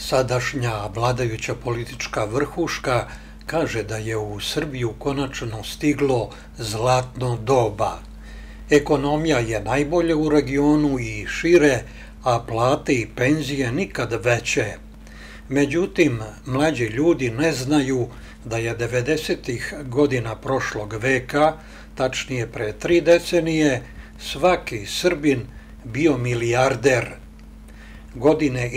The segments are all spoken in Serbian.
Sadašnja vladajuća politička vrhuška kaže da je u Srbiju konačno stiglo zlatno doba. Ekonomija je najbolja u regionu i šire, a plate i penzije nikad veće. Međutim, mlađi ljudi ne znaju da je 90-ih godina prošlog veka, tačnije pre 3 decenije, svaki Srbin bio milijarder. Godine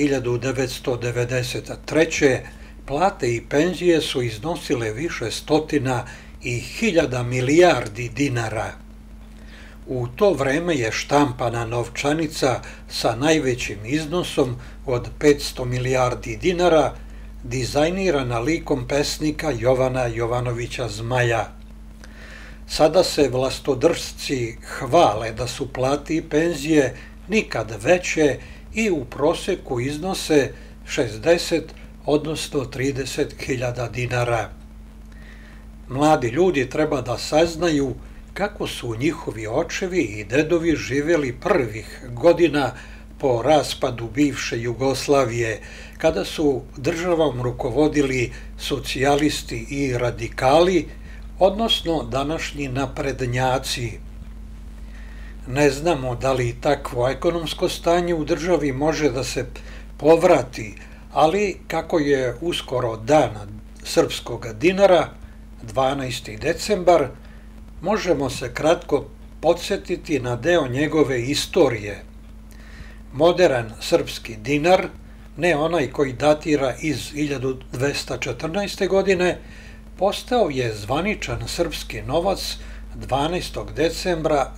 1993. plate i penzije su iznosile više stotina i hiljada milijardi dinara. U to vreme je štampana novčanica sa najvećim iznosom od 500 milijardi dinara dizajnirana likom pesnika Jovana Jovanovića Zmaja. Sada se vlastodržci hvale da su plate i penzije nikad veće i u proseku iznose 60, odnosno 30 hiljada dinara. Mladi ljudi treba da saznaju kako su njihovi očevi i dedovi živjeli prvih godina po raspadu bivše Jugoslavije, kada su državom rukovodili socijalisti i radikali, odnosno današnji naprednjaci. Ne znamo da li takvo ekonomsko stanje u državi može da se povrati, ali kako je uskoro dan srpskog dinara, 12. decembar, možemo se kratko podsjetiti na deo njegove istorije. Modern srpski dinar, ne onaj koji datira iz 1214. godine, postao je zvaničan srpski novac 12. decembra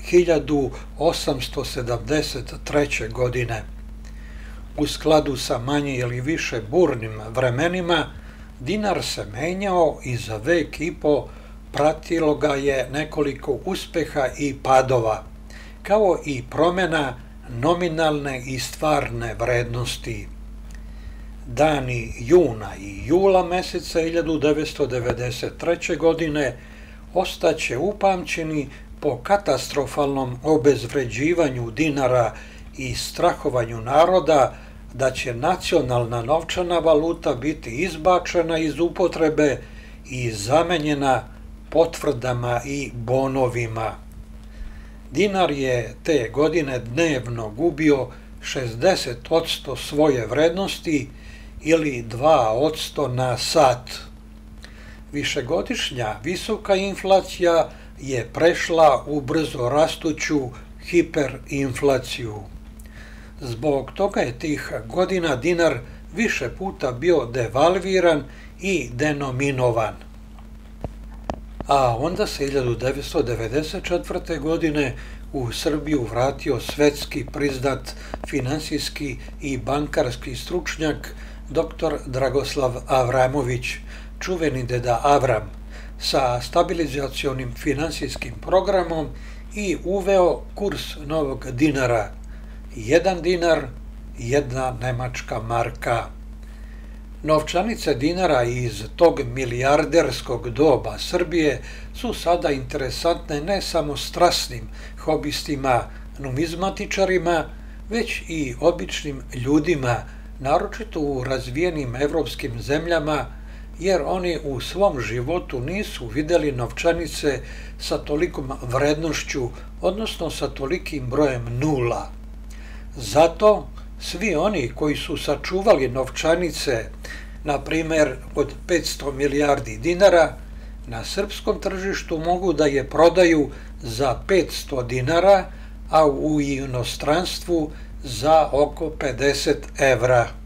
1873. godine. U skladu sa manje ili više burnim vremenima, dinar se menjao i za vek i po pratilo ga je nekoliko uspeha i padova, kao i promjena nominalne i stvarne vrednosti. Dani juna i jula meseca 1993. godine ostaće upamćeni po katastrofalnom obezvređivanju dinara i strahovanju naroda da će nacionalna novčana valuta biti izbačena iz upotrebe i zamenjena potvrdama i bonovima. Dinar je te godine dnevno gubio 60% svoje vrednosti ili 2% na sat. Višegodišnja visoka inflacija je prešla u brzo rastuću hiperinflaciju. Zbog toga je tih godina dinar više puta bio devalviran i denominovan. A onda se 1994. godine u Srbiju vratio svetski priznat finansijski i bankarski stručnjak dr. Dragoslav Avramović, čuveni deda Avram, sa stabilizacionim finansijskim programom i uveo kurs novog dinara, 1 dinar, 1 nemačka marka. Novčanice dinara iz tog milijarderskog doba Srbije su sada interesantne ne samo strasnim hobistima, numizmatičarima, već i običnim ljudima, naročito u razvijenim evropskim zemljama, jer oni u svom životu nisu vidjeli novčanice sa tolikom vrednošću, odnosno sa tolikim brojem nula. Zato svi oni koji su sačuvali novčanice, na primjer od 500 milijardi dinara, na srpskom tržištu mogu da je prodaju za 500 dinara, a u inostranstvu za oko 50 evra.